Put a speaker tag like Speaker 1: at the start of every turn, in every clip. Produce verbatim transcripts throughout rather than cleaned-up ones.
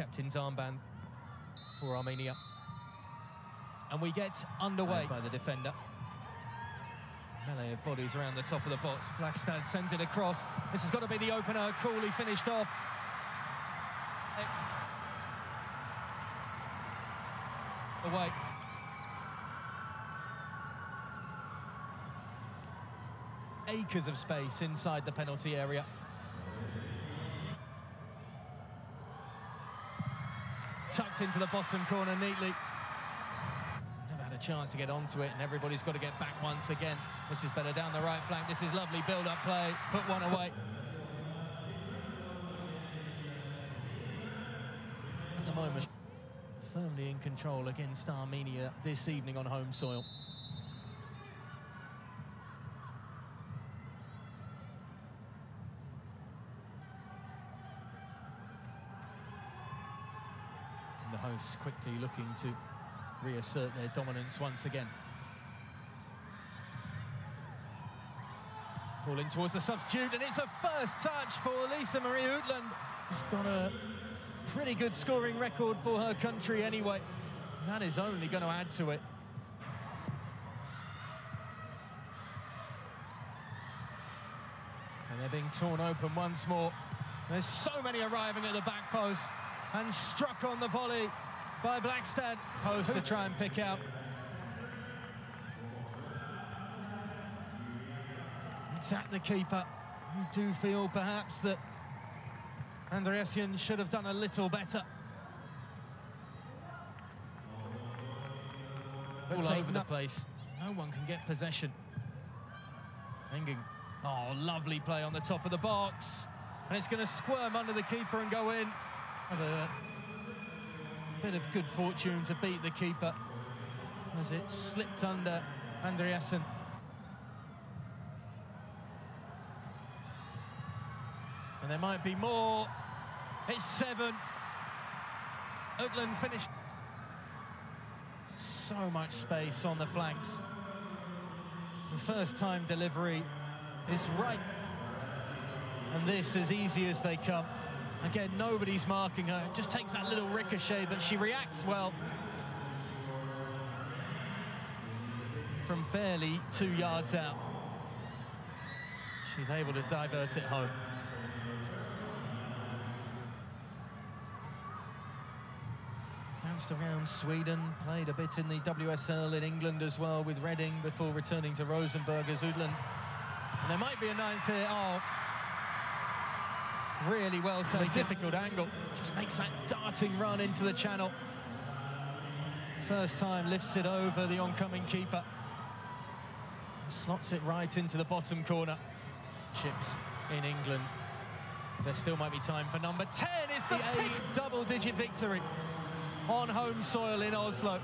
Speaker 1: captain's armband for Armenia. And we get underway by the defender. Melee of bodies around the top of the box. Blackstad sends it across. This has got to be the opener. Coolly finished off. Away. Acres of space inside the penalty area. Tucked into the bottom corner neatly. Never had a chance to get onto it, and everybody's got to get back once again. This is better down the right flank. This is lovely build-up play. Put one away. At the moment, firmly in control against Armenia this evening on home soil. The hosts quickly looking to reassert their dominance once again. Falling towards the substitute, and it's a first touch for Lisa Marie Utland. She's got a pretty good scoring record for her country anyway. That is only going to add to it. And they're being torn open once more. There's so many arriving at the back post. And struck on the volley by Blackstad. Post to try and pick out. It's at the keeper. You do feel perhaps that Andreasian should have done a little better. All over the place. No one can get possession. Hanging. Oh, lovely play on the top of the box. And it's going to squirm under the keeper and go in. Have a bit of good fortune to beat the keeper as it slipped under Andreasen. And there might be more. It's seven. Utland finished. So much space on the flanks. The first time delivery is right. And this as easy as they come. Again, nobody's marking her. It just takes that little ricochet, but she reacts well. From barely two yards out. She's able to divert it home. Bounced around Sweden, played a bit in the W S L in England as well with Reading before returning to Rosenborg as Utland. And there might be a ninth here. Oh. Really well taken. Difficult angle. Just makes that darting run into the channel. First time lifts it over the oncoming keeper. Slots it right into the bottom corner. Chips in England. There still might be time for number ten. Is the a double-digit victory on home soil in Oslo.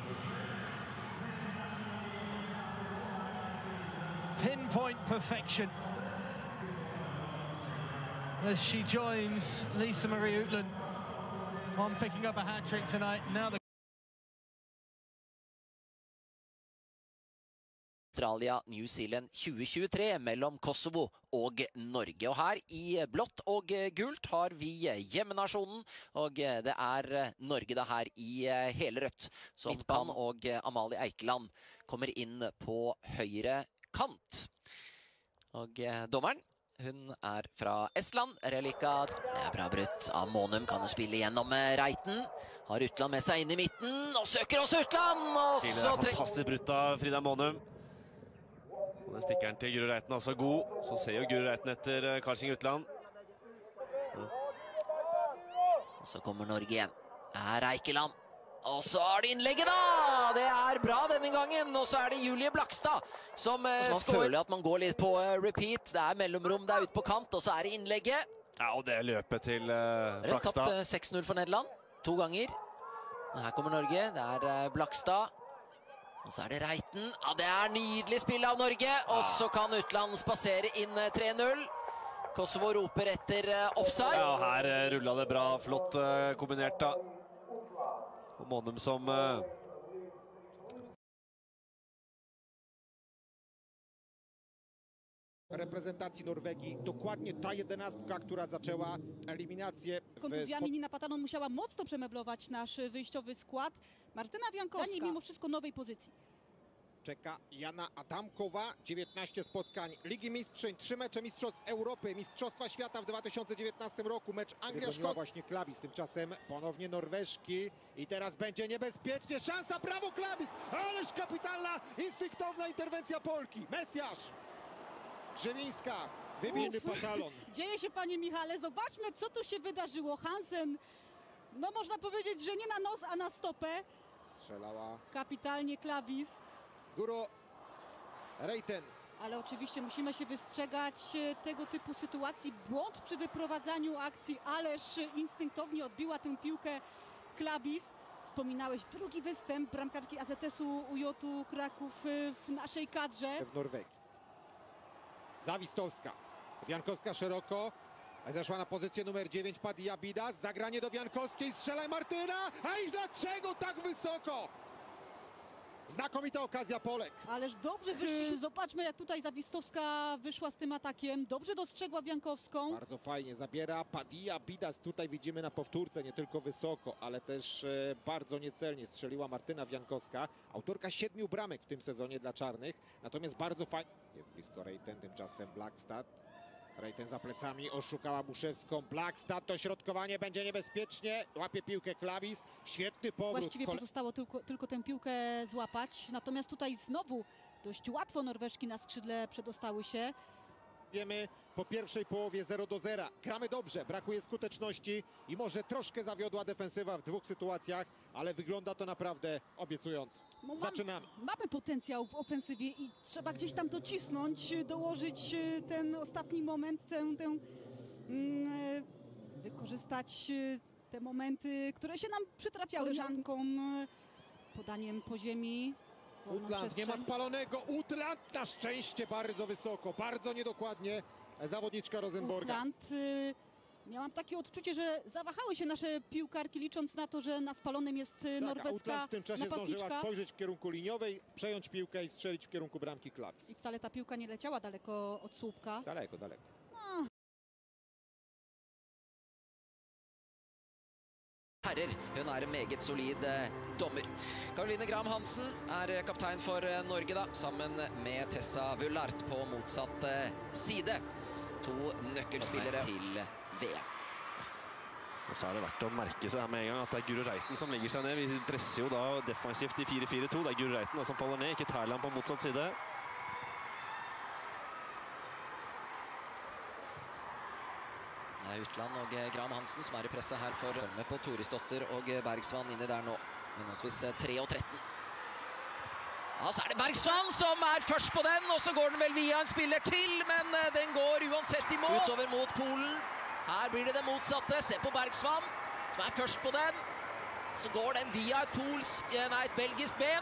Speaker 1: Pinpoint perfection. As she joins Lisa Marie Utland on picking up a hat-trick tonight. Now the
Speaker 2: Australia, New Zealand tjue tjuetre mellom Kosovo og Norge. Og her i blått og gult har vi hjemmenasjonen, og det er Norge det her i hele rødt. Så Midtbanen og Amalie Eikeland kommer inn på høyre kant. Og dommeren, hun er fra Estland, Relika. Det er bra brutt av Månum, kan jo spille gjennom Reiten. Har Utland med seg inn i midten, og søker også Utland! Og
Speaker 3: det er fantastisk brutt av Frida Månum. Og den stikkeren til Guro Reiten er også god. Så ser jo Guro Reiten etter Karlsing Utland. Ja.
Speaker 2: Og så kommer Norge igjen. Er Eikeland. Og så er det innlegget da! Det er bra denne gangen. Og så er det Julie Blakstad som uh, man føler at man går litt på uh, repeat. Det er mellomrom, det er ute på kant, og så er det innlegget.
Speaker 3: Ja, og det er løpet til uh, Blakstad.
Speaker 2: Tapt uh, seks null for Nederland. To ganger. Og her kommer Norge. Det er uh, Blakstad. Og så er det Reiten. Ja, det er nydelig spill av Norge. Og så kan Utland spasere inn uh, tre null. Kosovo roper etter uh, offside.
Speaker 3: Ja, her uh, rullet det bra. Flott uh, kombinert da. Og Månum som uh,
Speaker 4: reprezentacji Norwegii. Dokładnie ta jedenastka, która zaczęła eliminację.
Speaker 5: Kontuzjami Nina Patanon musiała mocno przemeblować nasz wyjściowy skład. Martyna Wiankowska, mimo wszystko nowej pozycji.
Speaker 4: Czeka Jana Adamkowa, dziewiętnaście spotkań Ligi Mistrzyń, trzy mecze Mistrzostw Europy, Mistrzostwa Świata w dwa tysiące dziewiętnastym roku, mecz Anglia-Szkocja. Właśnie Klabis, tymczasem ponownie Norweżki i teraz będzie niebezpiecznie, szansa, brawo Klabis, ależ kapitalna, instynktowna interwencja Polki, Mesjasz, Grzywińska, wybijny Patalon.
Speaker 5: Dzieje się, panie Michale, zobaczmy, co tu się wydarzyło. Hansen, no można powiedzieć, że nie na nos, a na stopę.
Speaker 4: Strzelała
Speaker 5: Kapitalnie Klabis.
Speaker 4: Guro Reiten.
Speaker 5: Ale oczywiście musimy się wystrzegać tego typu sytuacji. Błąd przy wyprowadzaniu akcji, ależ instynktownie odbiła tę piłkę Klabis. Wspominałeś drugi występ bramkarki A Z S-u U J-u Kraków w naszej kadrze.
Speaker 4: W Norwegii. Zawistowska. Wiankowska szeroko. Zeszła na pozycję numer dziewięć Padilla Bidas. Zagranie do Wiankowskiej. Strzelaj Martyna. A i dlaczego tak wysoko? Znakomita okazja Polek.
Speaker 5: Ależ dobrze wyszli. Zobaczmy, jak tutaj Zawistowska wyszła z tym atakiem. Dobrze dostrzegła Wiankowską.
Speaker 4: Bardzo fajnie zabiera Padilla Bidas. Tutaj widzimy na powtórce nie tylko wysoko, ale też e, bardzo niecelnie strzeliła Martyna Wiankowska. Autorka siedmiu bramek w tym sezonie dla czarnych. Natomiast bardzo fajnie. Jest blisko Reiten, tymczasem Blackstad. Reiten za plecami, oszukała Buszewską. Blackstad, dośrodkowanie będzie niebezpiecznie. Łapie piłkę Klabis. Świetny powrót.
Speaker 5: Właściwie pozostało tylko, tylko tę piłkę złapać. Natomiast tutaj znowu dość łatwo Norweżki na skrzydle przedostały się.
Speaker 4: Wiemy po pierwszej połowie zero do zera. Gramy dobrze, brakuje skuteczności i może troszkę zawiodła defensywa w dwóch sytuacjach, ale wygląda to naprawdę obiecująco.
Speaker 5: No mam,
Speaker 4: Zaczynamy.
Speaker 5: Mamy potencjał w ofensywie i trzeba gdzieś tam docisnąć, dołożyć ten ostatni moment, tę, tę mm, wykorzystać te momenty, które się nam przytrafiały żanką, podaniem po ziemi.
Speaker 4: Utland, nie ma spalonego. Utland na szczęście bardzo wysoko, bardzo niedokładnie zawodniczka Rosenborga.
Speaker 5: Utland, y, miałam takie odczucie, że zawahały się nasze piłkarki, licząc na to, że na spalonym jest tak, norweska
Speaker 4: Utland w tym czasie
Speaker 5: napastniczka.
Speaker 4: zdążyła spojrzeć w kierunku liniowej, przejąć piłkę i strzelić w kierunku bramki Klabis.
Speaker 5: I wcale ta piłka nie leciała daleko od słupka.
Speaker 4: Daleko, daleko.
Speaker 5: No.
Speaker 2: Herrer, hun er en meget solid eh, dommer. Caroline Graham Hansen er kaptein for eh, Norge da, sammen med Tessa Vullart på motsatt eh, side. To nøkkelspillere til V M.
Speaker 3: Og så er det verdt å merke seg her med en gang at det er Guro Reiten som legger seg ned. Vi presser jo da defensivt i fire fire to. Det er Guro Reiten da som faller ned, ikke Terland på motsatt side.
Speaker 2: Det er Utland og Graham Hansen som er i presset her for med på Torisdotter og Bergsvann inni der nå. Henholdsvis tre og tretten. Ja, så er det Bergsvann som er først på den, og så går den vel via en spiller til, men den går uansett i mål. Utover mot Polen. Her blir det det motsatte. Se på Bergsvann, som er først på den. Så går den via et polsk, nei, et belgisk ben.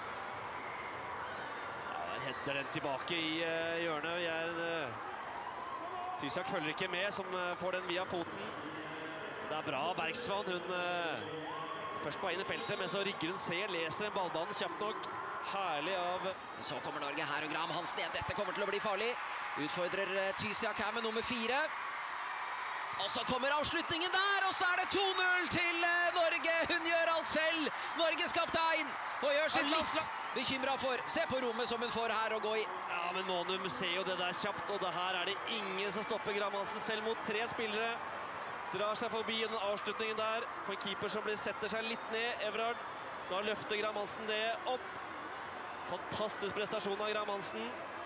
Speaker 3: Ja, header den tilbake i uh, hjørnet. Jeg... Uh... Tysak følger ikke med, som får den via foten. Det er bra, Bergsvann. Hun uh, først på inn i feltet, men så rygger hun, ser, leser en ballbanen kjapt nok. Herlig av...
Speaker 2: Så kommer Norge her, og Graham Hansen igjen. Dette kommer til å bli farlig. Utfordrer uh, Tysak her med nummer fire. Og så kommer avslutningen der, og så er det to null til uh, Norge. Hun gjør alt selv. Norges kaptein, og gjør sitt landslag. Bekymret for. Se på rommet som hun får her å gå i.
Speaker 3: Ja, men Monum ser jo det der kjapt, og det her er det ingen som stopper Graham Hansen selv mot tre spillere. Drar seg forbi den avslutningen der, på en keeper som blir, setter seg litt ned, Everard. Da løfter Graham Hansen det opp. Fantastisk prestasjon av Graham Hansen.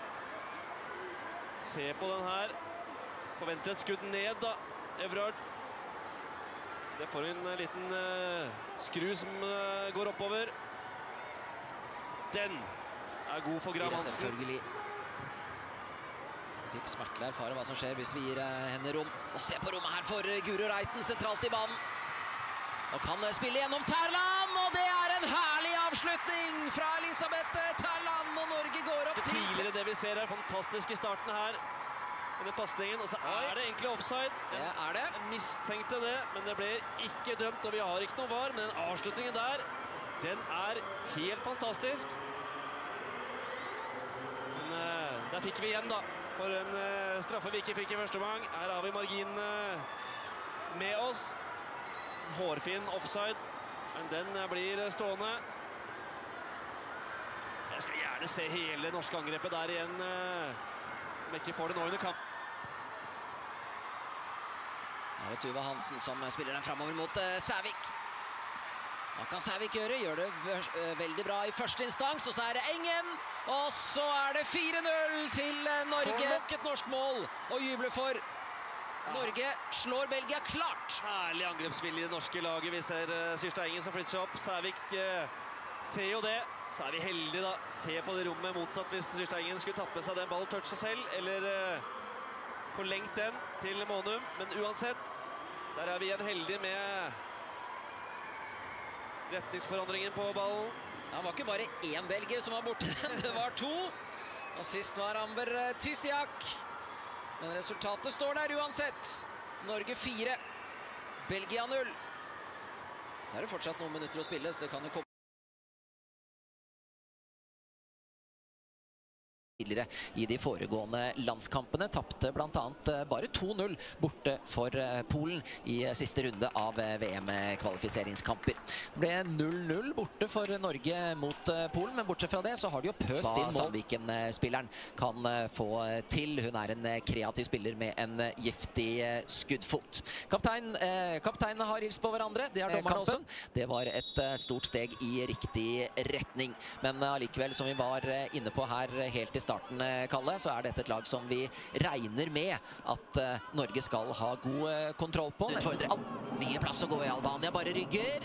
Speaker 3: Se på den her. Forventer et skudd ned da, Everard. Det får en liten uh, skru som uh, går oppover. Den er god for Graham Hansen.
Speaker 2: Selvfølgelig. Vi fikk smertelig erfare hva som skjer hvis vi gir henne rom. Og se på rommet her for Guro Reiten sentralt i banen. Og kan spille gjennom Terland, og det er en herlig avslutning fra Elisabeth Terland, og Norge går opp til...
Speaker 3: Tidligere det vi ser er fantastisk i starten her. Denne passningen, og så er det egentlig offside.
Speaker 2: Det er det.
Speaker 3: Jeg mistenkte det, men det ble ikke dømt, og vi har ikke noe var. Men den avslutningen der, den er helt fantastisk. Men uh, der fikk vi igjen da, for en uh, straffe vi ikke fikk i første omgang. Her har vi marginen uh, med oss. Hårfin offside, men den uh, blir stående. Jeg skulle gjerne se hele det norske angrepet der igjen, uh, om ikke får det nå under kamp.
Speaker 2: Her er Tuva Hansen som spiller den fremover mot uh, Sævik. Hva kan Sævik gjøre? Gjør det uh, veldig bra i første instans, og så er det Engen. Og så er det fire null til uh, Norge. Nok et norsk mål å juble for. Norge slår Belgia klart.
Speaker 3: Herlig angrepsvilje i det norske laget. Vi ser uh, Syrstad Engen som flytter seg opp. Sævik uh, ser jo det. Så er vi heldige da. Se på det rommet motsatt hvis Syrstad Engen skulle tappe seg den ballen, touche selv, eller uh, forlengt den til Månum. Men uansett, der er vi igjen heldige med retningsforandringen på ballen.
Speaker 2: Det var ikke bare én belgier som var borte den, det var to. Og sist var Amber Tysiak. Men resultatet står der uansett. Norge fire, Belgia null. Så er det fortsatt noen minutter å spille, så det kan jo komme i de foregående landskampene. Tappte blant annet bare to null borte for Polen i siste runde av V M-kvalifiseringskamper. Det ble null null borte for Norge mot Polen, men bortsett fra det så har de jo pøst inn Sandviken-spilleren kan få til. Hun er en kreativ spiller med en giftig skuddfot. Kaptein, eh, kapteinene har hilst på hverandre, det har dommerne også. Det var et stort steg i riktig retning, men allikevel, som vi var inne på her helt i starten, starten, Kalle, så er dette et lag som vi regner med at uh, Norge skal ha god uh, kontroll på. Nesten mye plass å gå i. Albania bare rygger.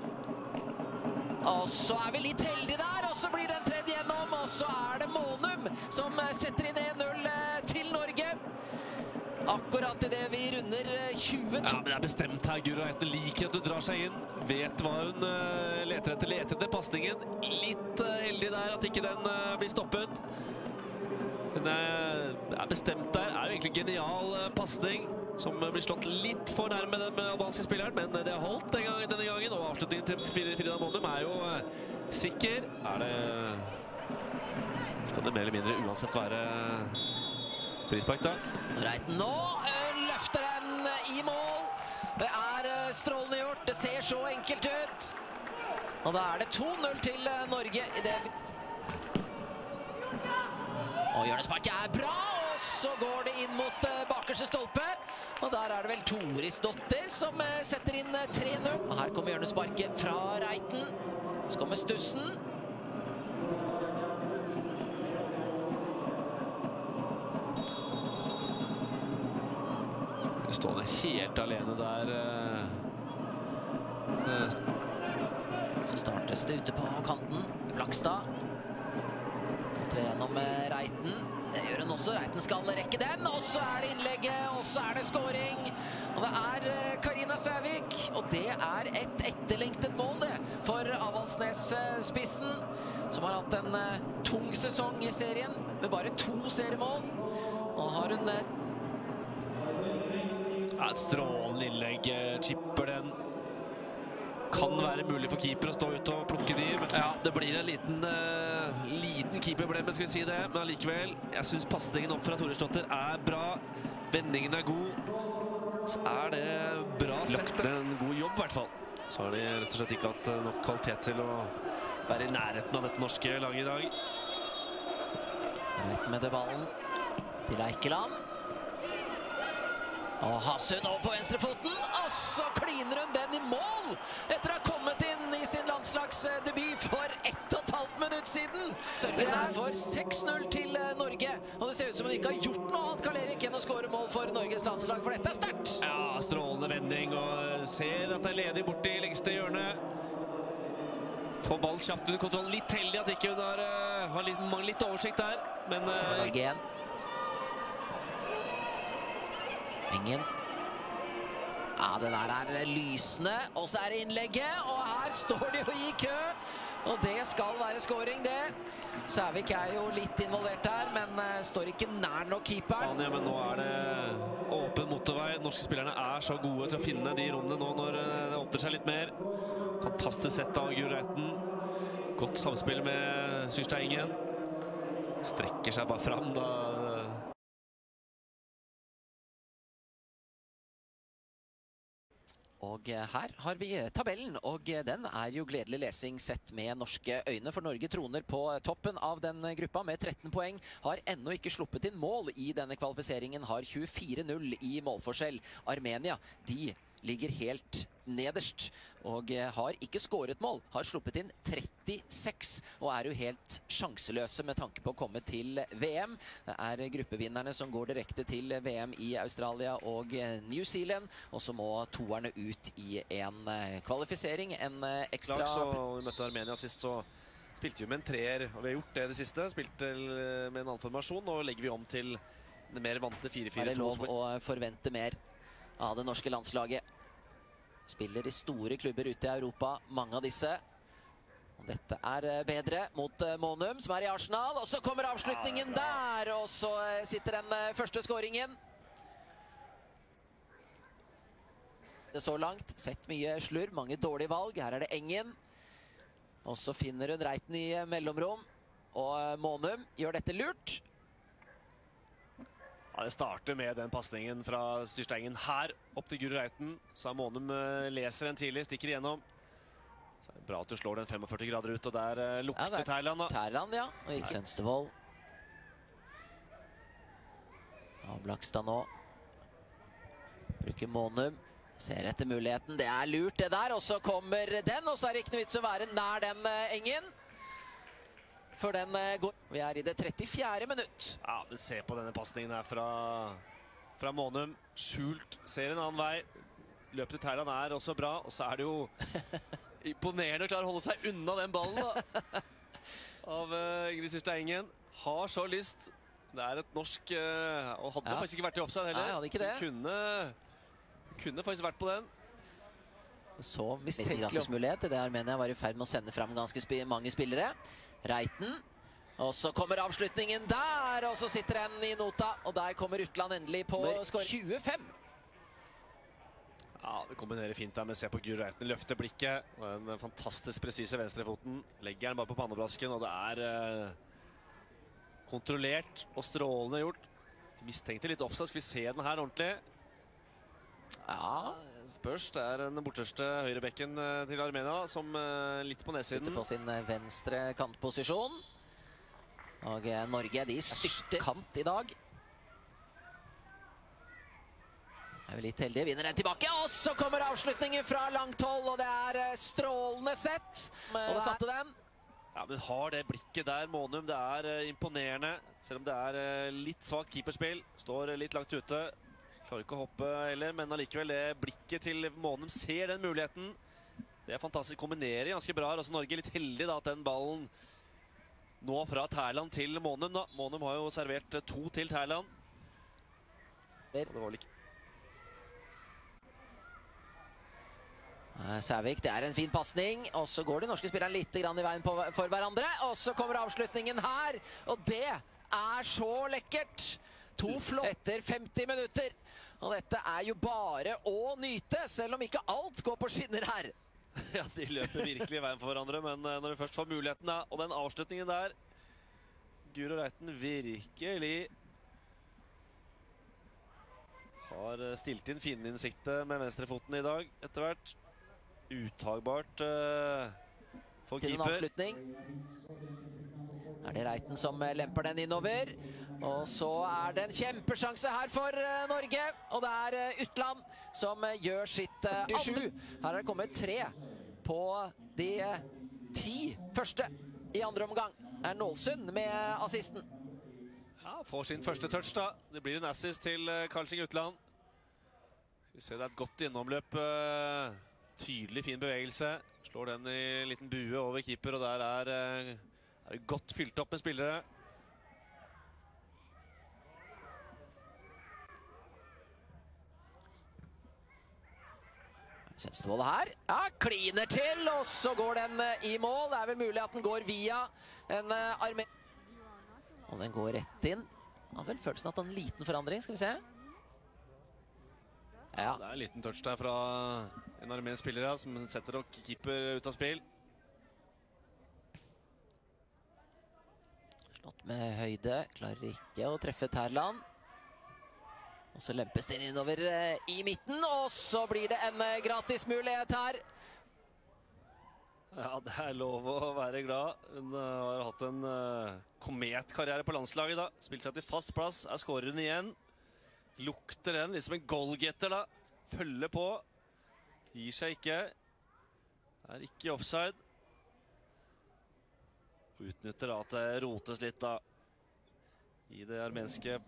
Speaker 2: Og så er vi litt heldige der, og så blir den tredd gjennom, og så er det Månum som uh, setter inn en null uh, til Norge. Akkurat i det vi runder tjue.
Speaker 3: Ja, men det er bestemt her. Guro Reiten liker at du drar seg inn. Vet hva hun uh, leter etter. Leter etter passningen. Litt uh, heldig der at ikke den uh, blir stoppet. Den er bestemt der. Er jo egentlig genial passning som blir slått litt for nærme den med albanske spilleren, men det har holdt denne gangen, denne gangen, og avslutningen til Frida Månum er jo sikker. Er det... Skal det mer eller mindre uansett være frispark da?
Speaker 2: Reiten nå løfter den i mål. Det er strålende gjort. Det ser så enkelt ut. Og da er det to null til Norge i det... Og hjørnesparket er bra, og så går det inn mot uh, bakerste stolpe. Og der er det vel Torisdotter som uh, setter inn uh, tre null. Og her kommer hjørnesparket fra Reiten. Så kommer stussen.
Speaker 3: Stående helt alene der. Uh,
Speaker 2: så startes det ute på kanten. Blakstad. Tre gjennom Reiten. Det gjør hun også. Reiten skal rekke den. Og så er det innlegget, og så er det scoring. Og det er Karina Sævik. Og det er et etterlengtet mål det for Avaldsnes-spissen, som har hatt en tung sesong i serien med bare to seriemål. Og har hun...
Speaker 3: Ja, et strålende innlegg. Chipper den. Kan være mulig for keeper å stå ut og plukke de, men ja, det blir en liten, uh, liten keeperblemme, skal vi si det. Men allikevel, jeg synes passningen opp fra Torisdotter er bra. Vendingen er god. Så er det bra sett. Det er en god jobb i hvert fall. Så har de rett og slett ikke hatt nok kvalitet til å være i nærheten av dette norske laget i dag.
Speaker 2: Rett med det ballen til Eikeland. Og Hassun over på venstrefoten, og så kliner hun den i mål etter å ha kommet inn i sin landslagsdebut for ett og et halvt minutt siden. Det er for seks null til Norge, og det ser ut som hun ikke har gjort noe annet, Karl Erik, enn å skåre mål for Norges landslag, for dette er sterkt.
Speaker 3: Ja, strålende vending, og ser at det er ledig borte i lengste hjørne. Får ballen kjapt under kontroll, litt heldig at ikke hun har, uh, har litt, litt oversikt der, men... Uh,
Speaker 2: Norge igjen. Engen. Ja, det der er lysende, og så er det innlegget, og her står de jo i kø, og det skal være scoring, det. Sævik er jo litt involvert her, men uh, står ikke nær nok keeperen.
Speaker 3: Ja, men nå er det åpen motorvei. Norske spillerne er så gode til å finne de rommene nå når uh, det åpner seg litt mer. Fantastisk sett av Guro Reiten. Godt samspill med Syrstad Engen. Strekker seg bare fram da.
Speaker 2: Og her har vi tabellen, og den er jo gledelig lesing sett med norske øyne, for Norge troner på toppen av den gruppa med tretten poeng, har ennå ikke sluppet inn mål i denne kvalifiseringen, har tjuefire null i målforskjell. Armenia, de ligger helt nederst, og har ikke skåret mål, har sluppet inn trettiseks, og er jo helt sjanseløse med tanke på å komme til V M. Det er gruppevinnerne som går direkte til V M i Australia og New Zealand, og så må toerne ut i en kvalifisering, en ekstra...
Speaker 3: Lag, så vi møtte Armenia sist, så spilte vi med en treer, og vi har gjort det det siste, spilte med en annen formasjon, og legger vi om til det mer vante fire fire to.
Speaker 2: Er det lov å forvente mer av det norske landslaget? Spiller i store klubber ute i Europa, mange av disse. Og dette er bedre mot Monum, som er i Arsenal. Og så kommer avslutningen der, og så sitter den første skåringen. Det er så langt, sett mye slurv, mange dårlige valg. Her er det Engen. Og så finner hun Reiten i mellomrom. Og Monum gjør dette lurt.
Speaker 3: Ja, det starter med den passningen fra Styrstengen her, opp til Guro Reiten. Så er Monum leser den tidlig, stikker igjennom. Så er det bra at du slår den femogførti grader ut, og der uh, lukter ja, Thailand da.
Speaker 2: Thailand, ja, og ikke Sønstevold. Ja, Blakstad nå. Bruker Monum. Ser etter muligheten, det er lurt det der, og så kommer den, og så er det ikke noe vits å være nær den uh, Engen. For den går... Vi er i det trettifjerde minutt.
Speaker 3: Ja, men se på denne passningen her fra, fra Monum. Skjult, ser en annen vei. Løpet til Thailand er også bra, og så er det jo imponerende å klare å holde seg unna den ballen da. Av uh, Ingrid Styrstengen. Har så lyst. Det er et norsk... Uh, og hadde ja. faktisk ikke vært i offside heller.
Speaker 2: Nei, hadde ikke det.
Speaker 3: Så kunne, kunne faktisk vært på den.
Speaker 2: Så mistenkelig gratismulighet. Det Armenia var i ferd med å sende frem ganske sp mange spillere. Reiten, og så kommer avslutningen der, og så sitter den i nota, og der kommer Utland endelig på skår tjuefem.
Speaker 3: Ja, det kombinerer fint der, men se på Guro Reiten, løfter blikket, og en fantastisk presise venstrefoten, legger den bare på panneblasken, og det er eh, kontrollert og strålende gjort. Mistenkte litt offside, skal vi se den her ordentlig?
Speaker 2: Ja,
Speaker 3: spørs, det er den borteste høyrebekken til Armenia som litt på nedsiden.
Speaker 2: Ute på sin venstre kantposisjon. Og Norge, de styrter kant i dag. Er vi litt heldige, vinner den tilbake, og så kommer avslutningen fra langt hold, og det er strålende sett. Og det satte den.
Speaker 3: Ja, men har det blikket der, Monum, det er imponerende. Selv om det er litt svagt keeperspill, står litt langt ute. Klarer ikke å hoppe heller, men allikevel det blikket til Monum ser den muligheten. Det er fantastisk, kombinerer ganske bra. Altså Norge er litt heldig da, at den ballen nå fra Thailand til Monum da. Monum har jo servert to til Thailand. Det var vel ikke...
Speaker 2: Sævik, det er en fin passning, og så går de norske spillerne litt grann i veien på, for hverandre, og så kommer avslutningen her, og det er så lekkert! To flott etter femti minutter, og dette er jo bare å nyte, selv om ikke alt går på skinner her.
Speaker 3: Ja, de løper virkelig i veien for hverandre, men når vi først får muligheten da, og den avslutningen der, Guro Reiten virkelig har stilt inn finneinnsiktet med venstrefoten i dag, etter hvert. Uttagbart uh, for
Speaker 2: til
Speaker 3: keeper.
Speaker 2: En avslutning. Er det Reiten som lemper den innover, og så er det en kjempesjanse her for uh, Norge, og det er uh, Utland som uh, gjør sitt uh, andre. Her er det kommet tre på de uh, ti første i andre omgang. Det er Nålsund med uh, assisten.
Speaker 3: Ja, får sin første touch da. Det blir en assist til uh, Karlsing Utland. Skal vi se, det er et godt innomløp. Uh, tydelig fin bevegelse. Slår den i en liten bue over keeper, og der er... Uh, Det er godt fylt opp med spillere.
Speaker 2: Sønstevold her. Ja, kliner til, og så går den i mål. Det er vel mulig at den går via en Armenia. Og den går rett inn. Jeg har vel følelsen at det er en liten forandring, skal vi se.
Speaker 3: Ja, det er en liten touch der fra en armensk spiller som setter nok keeper ut av spill. Slått
Speaker 2: med høyde, klarer ikke å treffe Thailand. Og så lempes den innover i midten, og så blir det en gratis mulighet her.
Speaker 3: Ja, det er lov å være glad. Hun har hatt en uh, kometkarriere på landslaget da. Spilt seg til fast plass, er skårer hun igjen. Lukter den, litt som en goalgetter da. Følger på. Gir seg ikke. Er ikke offside. Utnytter da at det rotes litt da. I det armenske.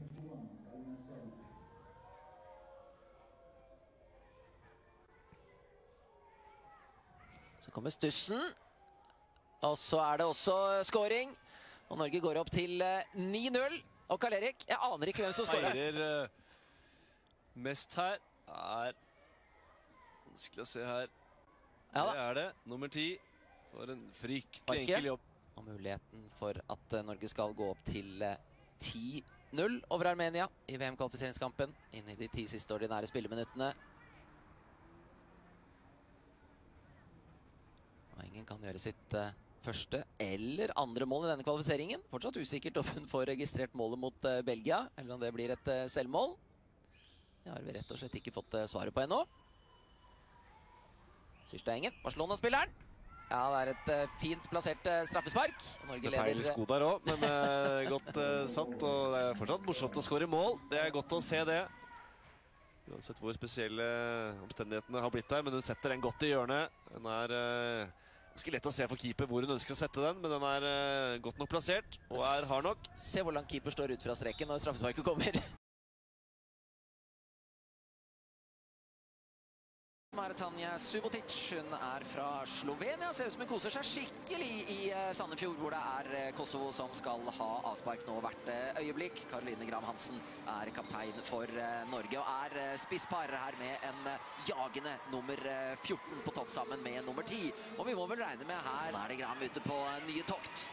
Speaker 2: Så kommer stussen, og så er det også skåring, og Norge går opp til ni null. Og Karl-Erik, jeg aner ikke hvem som skårer.
Speaker 3: Eirer uh, mest her er vanskelig å se her. Ja, det er det, nummer ti, for en fryktelig enkel jobb.
Speaker 2: Og muligheten for at uh, Norge skal gå opp til uh, ti null over Armenia i V M-kvalifiseringskampen, inn i de ti siste ordinære spilleminuttene. Ingen kan gjøre sitt uh, første eller andre mål i denne kvalifiseringen. Fortsatt usikkert om hun får registrert målet mot uh, Belgia, eller om det blir et uh, selvmål. Det har vi rett og slett ikke fått uh, svaret på ennå. Syrsteingen, Barcelona-spilleren. Ja, det er et uh, fint plassert uh, straffespark. Norge
Speaker 3: det er feil sko der også, men uh, godt uh, satt, og det er fortsatt morsomt å skåre mål. Det er godt å se det. Uansett hvor spesielle omstendighetene har blitt der, men hun setter den godt i hjørnet. Den er uh, ganske lett å se for keeper hvor hun ønsker å sette den, men den er uh, godt nok plassert, og er hard nok.
Speaker 2: Se hvor langt keeper står ut fra streken når straffesparket kommer. Tanja Subotic, hun er fra Slovenia, ser ut som hun koser seg skikkelig i Sandefjord, hvor det er Kosovo som skal ha avspark nå hvert øyeblikk. Caroline Graham Hansen er kaptein for Norge, og er spisspar her med en jagende nummer fjorten på topp sammen med nummer ti. Og vi må vel regne med her, nå er det Graham ute på nye tokt.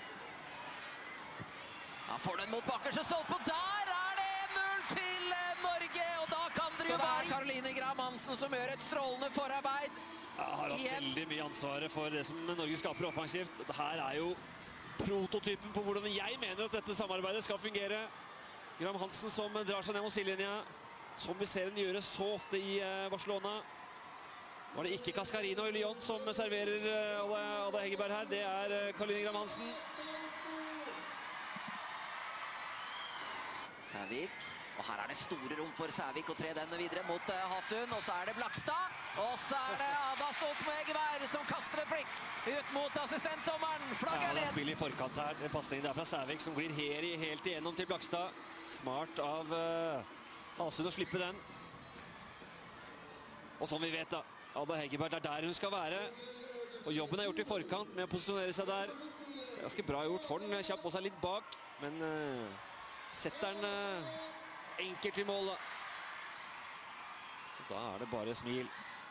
Speaker 2: Ja, får den mot bakerste stolpe, og der er det en null til Norge, og da kan dere jo være Caroline Graham Hansen som gjør et strålende forarbeid.
Speaker 3: Ja, har hatt igjen veldig mye ansvaret for det som Norge skaper offensivt. Dette her er jo prototypen på hvordan jeg mener at dette samarbeidet skal fungere. Graham Hansen som drar seg ned mot sidelinja, som vi ser henne gjøre så ofte i Barcelona. Nå er det ikke Cascarino eller Lyon som serverer Ada Hegerberg her, det er Caroline Graham Hansen.
Speaker 2: Sævik. Og her er det store rom for Sævik å tre denne videre mot uh, Hasund. Og så er det Blakstad. Og så er det Ada Stålsmo Hegerberg som kaster et blikk ut mot assistentdommeren. Flagger ned.
Speaker 3: Ja, det spiller i forkant her. Det pasningen der fra Sævik som glir her i, helt igjennom til Blakstad. Smart av uh, Hasund å slippe den. Og som vi vet da, Ada Hegerberg, det er der hun skal være. Og jobben er gjort i forkant med å posisjonere seg der. Det er ganske bra gjort for den. Kjapp på seg litt bak, men uh, setter den uh, enkelt i mål da. Da er det bare smil.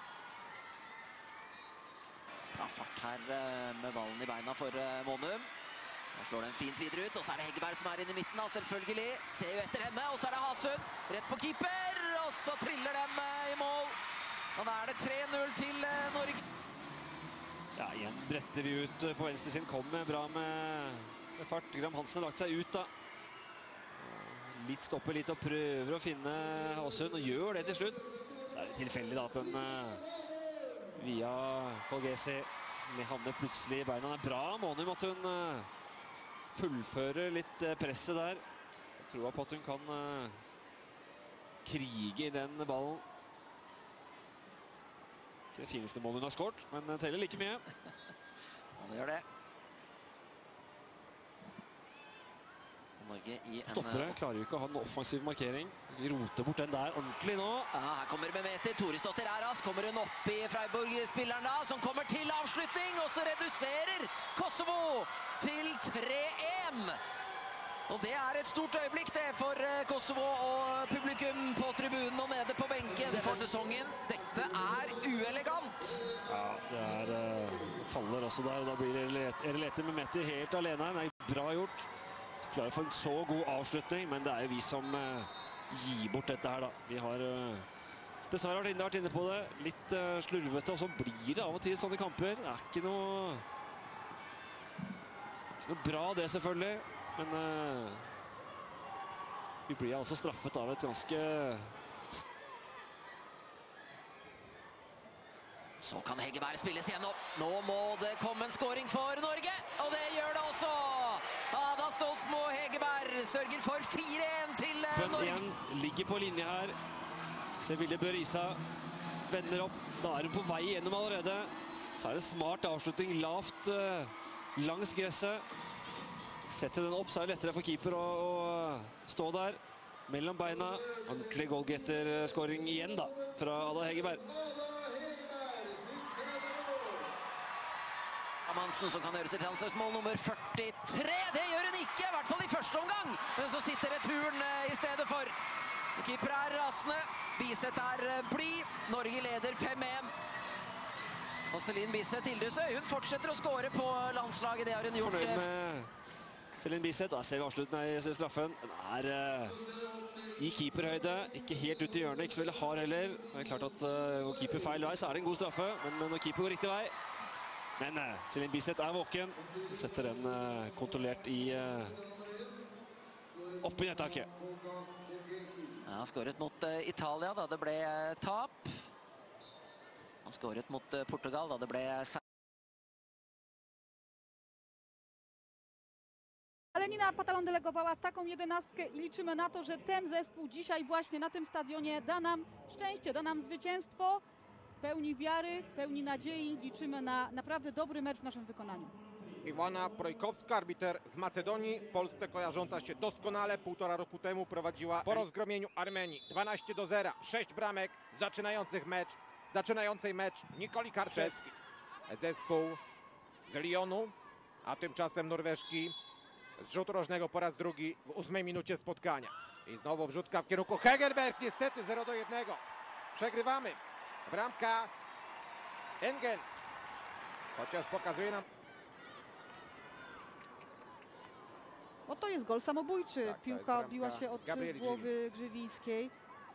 Speaker 2: Bra fart her med ballen i beina for Monum. Nå slår den fint videre ut, og så er det Hegerberg som er inne i midten da, selvfølgelig. Ser jo etter henne, og så er det Hasund. Rett på keeper, og så triller den i mål. Og da er det tre null til Norge.
Speaker 3: Ja, igjen bretter vi ut på venstre sin. Kommer bra med, med fart. Graham Hansen har lagt seg ut da. Litt stopper litt og prøver å finne Hasund, og gjør det til slutt. Så er det tilfeldig da at den uh, via Kolgesi havner plutselig i beina. Det er bra Monum at hun uh, fullfører litt uh, presset der. Jeg tror på at hun kan uh, krige i den ballen. Ikke det fineste målet hun har skåret, men den teller like mye.
Speaker 2: Ja, det gjør det. Norge i en...
Speaker 3: Stoppere klarer jo ikke å ha en offensiv markering. Vi roter bort den der ordentlig nå.
Speaker 2: Ja, her kommer Mehmeti. Torisdotter er rask. Kommer hun opp i Freiburg-spilleren da, som kommer til avslutning, og så reduserer Kosovo til tre én. Og det er et stort øyeblikk det for Kosovo og publikum på tribunen og nede på benken denne sesongen. Dette er uelegant.
Speaker 3: Ja, det er uh, faller også der, og da blir Erlete Mehmeti helt alene her. Det er bra gjort. Klarer å få en så god avslutning, men det er jo vi som uh, gir bort dette her da. Vi har uh, dessverre vært inne, vært inne på det. Litt uh, slurvete, og så blir det av og til sånne kamper. Det er ikke noe, ikke noe bra det selvfølgelig, men uh, Vi blir altså straffet av et ganske...
Speaker 2: Så kan Hegerberg spilles gjennom. Nå må det komme en scoring for Norge, og det gjør det også! Ada Stolsmo Hegerberg sørger for fire en til Norge.
Speaker 3: igjen ligger på linje her. Så Vilje Børisa vender opp. Da er hun på vei gjennom allerede. Så er det en smart avslutning lavt langs gresset. Setter den opp, så er det lettere for keeper å, å stå der mellom beina. Ordentlig goalgetter-scoring igjen da, fra Ada Hegerberg.
Speaker 2: Amansen som kan gjøre sitt ansvarsmål nummer førtitre. Det gjør hun ikke, i hvert fall i første omgang. Men så sitter returen i stedet for. Keeper er rasende. Biseth er blid. Norge leder fem en. Og Celine Biseth Ildhusø, hun fortsetter å score på landslaget. Det har hun gjort.
Speaker 3: Fornøyd med Celine Biseth. Da ser vi avslutten i straffen. Den er uh, i keeperhøyde. Ikke helt ut i hjørnet, ikke så veldig hard heller. Det er klart at uh, keeper feil vei, så er det en god straffe. Men når keeper går riktig vei. Men uh, Celine Biseth er våken. Setter den uh, kontrollert i uh, opp i nettaket.
Speaker 2: Ja, han skåret mot uh, Italia da det ble uh, tap. Han skåret mot uh, Portugal da det ble seier.
Speaker 5: Albaina Patalon delegowała taką jedenastkę i liczymy na to, że ten zespół dzisiaj właśnie na tym stadionie da nam szczęście, da nam zwycięstwo. Pełni wiary, pełni nadziei. Liczymy na naprawdę dobry mecz w naszym wykonaniu.
Speaker 4: Iwana Projkowska, arbiter z Macedonii, Polsce kojarząca się doskonale. Półtora roku temu prowadziła po rozgromieniu Armenii dwanaście do zera. sześć bramek zaczynających mecz, zaczynającej mecz Nikoli Karczewski. Zespół z Lyonu, a tymczasem Norweżki z rzutu rożnego po raz drugi w ósmej minucie spotkania. I znowu wrzutka w kierunku Hegerberg, niestety zero do jednego. Przegrywamy. Bramka Engen. Chociaż pokazuje nam...
Speaker 5: Bo to jest gol samobójczy.
Speaker 4: Tak,
Speaker 5: piłka odbiła się od
Speaker 4: Gabrieli
Speaker 5: głowy Grzywińskiej.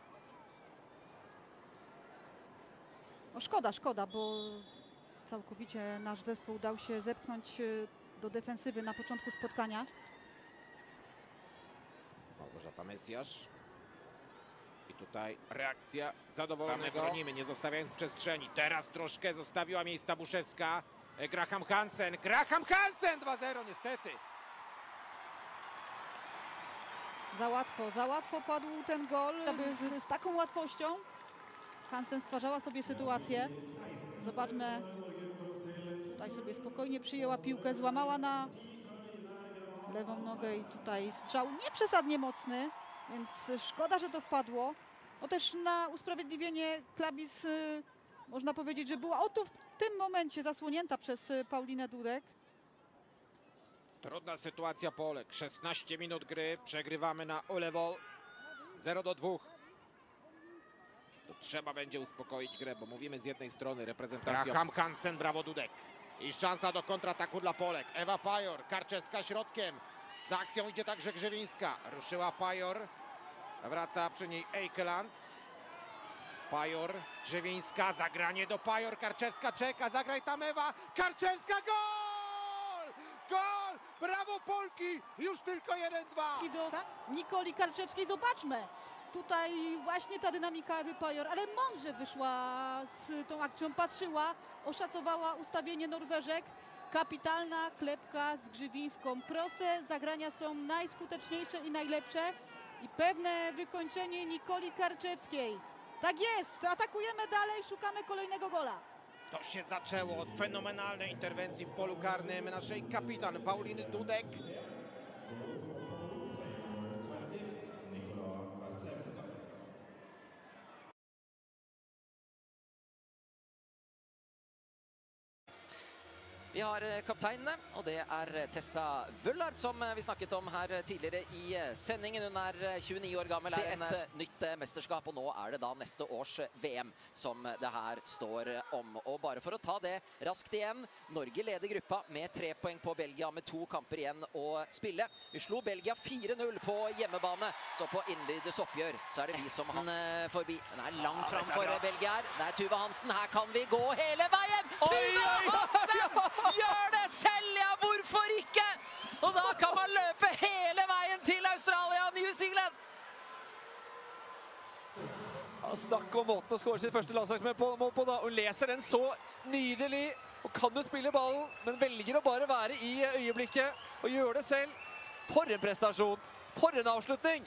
Speaker 5: No szkoda, szkoda, bo całkowicie nasz zespół dał się zepchnąć do defensywy na początku spotkania.
Speaker 4: Małgorzata Mesjasz. I tutaj reakcja zadowolonego. Bronimy, nie zostawiając przestrzeni. Teraz troszkę zostawiła miejsca Buszewska. Graham Hansen. Graham Hansen! dwa zero niestety.
Speaker 5: Za łatwo, za łatwo padł ten gol. Z, z taką łatwością Hansen stwarzała sobie sytuację. Zobaczmy. Tutaj sobie spokojnie przyjęła piłkę, złamała na lewą nogę i tutaj strzał nieprzesadnie mocny, więc szkoda, że to wpadło. No też na usprawiedliwienie Klabis y, można powiedzieć, że była oto w tym momencie zasłonięta przez y, Paulinę Dudek.
Speaker 4: Trudna sytuacja Polek. szesnaście minut gry. Przegrywamy na Ulewol. zero do dwóch. To trzeba będzie uspokoić grę, bo mówimy z jednej strony reprezentacja. Graham Hansen, brawo Dudek. I szansa do kontrataku dla Polek. Ewa Pajor, Karczewska środkiem. Za akcją idzie także Grzywińska. Ruszyła Pajor. Wraca przy niej Eikeland. Pajor, Grzywińska, zagranie do Pajor. Karczewska czeka, zagraj tam Ewa. Karczewska, gol! Gol! Brawo Polki! Już tylko jeden dwa.
Speaker 5: I do tak? Nikoli Karczewskiej, zobaczmy. Tutaj właśnie ta dynamika Ewy Pajor, ale mądrze wyszła z tą akcją, patrzyła, oszacowała ustawienie Norweżek. Kapitalna klepka z Grzywińską. Proste zagrania są najskuteczniejsze i najlepsze. I pewne wykończenie Nikoli Karczewskiej. Tak jest, atakujemy dalej, szukamy kolejnego gola.
Speaker 4: To się zaczęło od fenomenalnej interwencji w polu karnym naszej kapitan Pauliny Dudek.
Speaker 2: Vi har kapteinene, og det er Tessa Vullard, som vi snakket om her tidligere i sendingen. Hun er tjueni år gammel, er et nytt mesterskap, og nå er det da neste års V M som det her står om. Og bare for å ta det raskt igjen, Norge leder gruppa med tre poeng på Belgia, med to kamper igjen å spille. Vi slo Belgia fire null på hjemmebane, så på innbyrdes oppgjør så er det vi som har forbi. Den er langt fram for Belgia her. Det er Tuva Hansen, her kan vi gå hele veien! Tuva Hansen! Gjør det selv, ja, hvorfor ikke? Og da kan man løpe hele veien til Australia og New Zealand.
Speaker 3: snakk om måten å skåre sitt første landslagsmål på, på da. Hun leser den så nydelig, og kan jo spille ballen, men velger å bare være i øyeblikket og gjøre det selv. For en prestasjon, for en avslutning!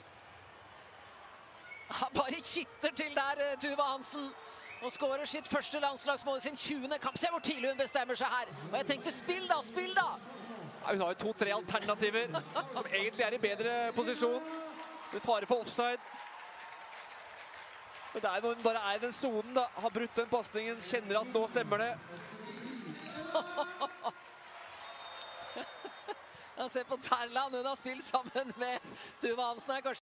Speaker 2: Han bare kitter til der, Tuva Hansen, og skårer sitt første landslagsmål i sin tjuende kamp. Se hvor tidlig hun bestemmer seg her. Og jeg tenkte, spill da, spill da!
Speaker 3: Ja, hun har jo to-tre alternativer, som egentlig er i bedre posisjon. Med fare for offside. Men det er når hun bare er i den zonen da, har brutt den passningen, kjenner at nå stemmer det.
Speaker 2: Jeg ser på Terland, hun har spilt sammen med Tuva Hansen her, kanskje.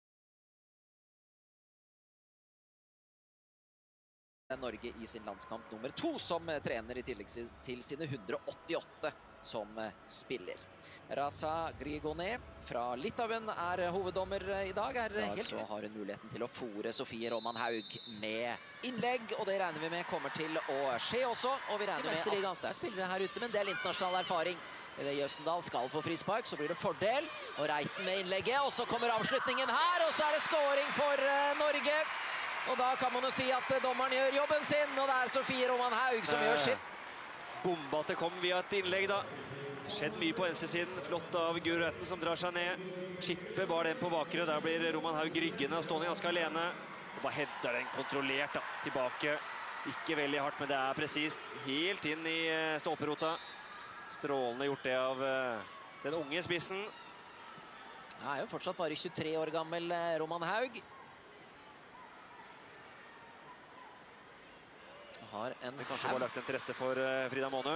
Speaker 2: Norge i sin landskamp nummer to som trener i tillegg til sine hundre åttiåtte som spiller. Rasa Grigone fra Litauen er hoveddommer i dag. Er helt så har hun muligheten til å fore Sofie Roman Haug med innlegg, og det regner vi med kommer til å skje også. Og vi regner med at det er spillere her ute med en del internasjonal erfaring. Jøsendal skal få frispark, så blir det fordel, og Reiten med innlegget, og så kommer avslutningen her, og så er det scoring for uh, Norge. Og da kan man jo si at dommeren gjør jobben sin, og det er Sofie Roman Haug som eh, gjør sitt.
Speaker 3: Bomba til kom via et innlegg da. Skjedd mye på venstresiden, flott av Guro Reiten som drar seg ned. Chipper bare den på bakre, der blir Roman Haug ryggende og stående ganske alene. Og bare header den kontrollert da, tilbake. Ikke veldig hardt, men det er presist. Helt inn i stolperota. Strålende gjort det av uh, den unge spissen.
Speaker 2: Han er jo fortsatt bare tjuetre år gammel, Roman Haug. Har en
Speaker 3: kanskje bare lagt den til rette for uh, Frida Månum.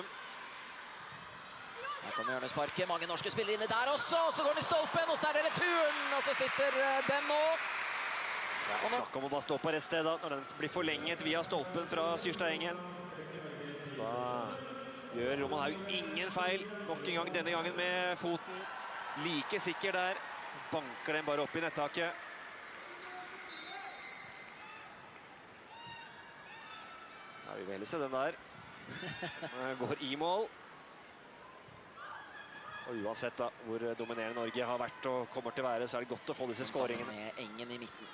Speaker 2: Her kommer hjørnesparket, mange norske spillere inne der også, og så går den i stolpen, og så er det returen, og så sitter uh, den nå.
Speaker 3: Ja, snakk om å bare stå på rett sted da, når den blir forlenget via stolpen fra Syrstad-engen. Da gjør Roman Haug ingen feil, nok en gang denne gangen med foten. Like sikker der, banker den bare opp i nettaket. Ja, vi vil heller se den der. Går i mål. Og uansett da, hvor dominerende Norge har vært og kommer til å være, så er det godt å få disse skåringene.
Speaker 2: Med Engen i midten.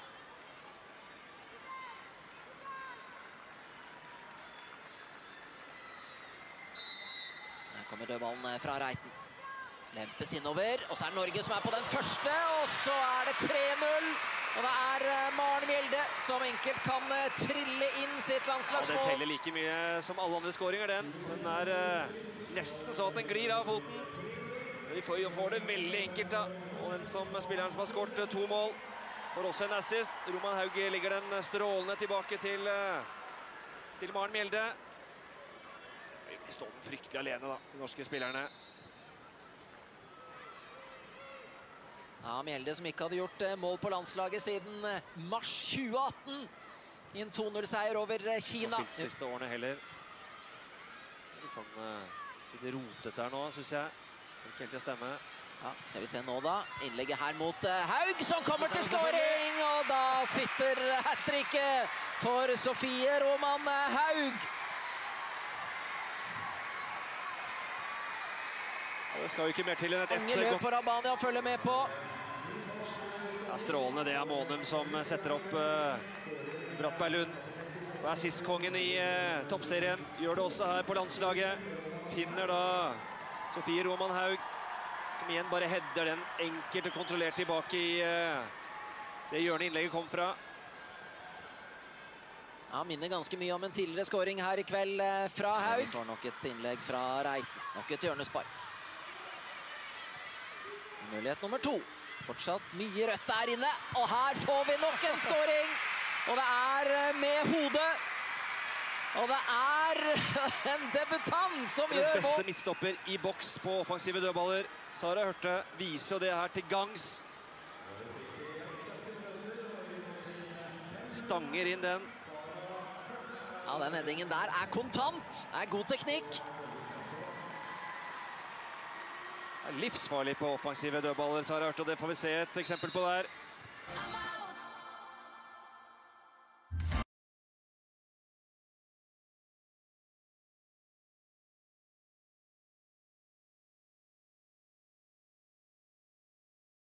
Speaker 2: Her kommer dødballen fra Reiten. Lempes innover, og så er det Norge som er på den første, og så er det tre null. Og det er Maren Mjelde som enkelt kan trille inn sitt landslagsmål.
Speaker 3: Ja, den teller like mye som alle andre skåringer, den. Den er uh, nesten så at den glir av foten. Vi får, får det veldig enkelt da. Og den som spilleren som har skårt to mål, får også en assist. Roman Haug ligger den strålende tilbake til, uh, til Maren Mjelde. Vi står fryktelig alene da, de norske spillerne.
Speaker 2: Ja, Mjelde som ikke hadde gjort mål på landslaget siden mars tjue atten. I en to null-seier over Kina.
Speaker 3: Har spilt de siste årene heller. Litt sånn uh, litt rotet her nå, synes jeg. Det ikke helt til å stemme.
Speaker 2: Ja, skal vi se nå da. Innlegget her mot uh, Haug som kommer til skåring. Og da sitter hat-tricket for Sofie Roman Haug.
Speaker 3: Ja, det skal jo ikke mer til enn et
Speaker 2: Mange løp for Albania å følge med på.
Speaker 3: Ja, strålende det er Månum som setter opp uh, Brattberg-Lund. Og er sistkongen i uh, toppserien. Gjør det også her på landslaget. Finner da Sofie Roman Haug, som igjen bare header den enkelt og kontrollert tilbake i uh, det hjørnet innlegget kom fra.
Speaker 2: Ja, minner ganske mye om en tidligere skåring her i kveld uh, fra Haug. Vi får nok et innlegg fra Reiten. Nok et hjørnespark. Mulighet nummer to. Fortsatt mye rødt der inne, og her får vi nok en skåring. Og det er med hodet. Og det er en debutant som gjør mål.
Speaker 3: Deres beste midtstopper i boks på offensive dødballer. Sara Hørte viser jo det her til gangs. Stanger inn den.
Speaker 2: Ja, den headingen der er kontant. Det er god teknikk.
Speaker 3: Livsfarlig på offensive dødballer, Sara Hørte, og det får vi se et eksempel på der.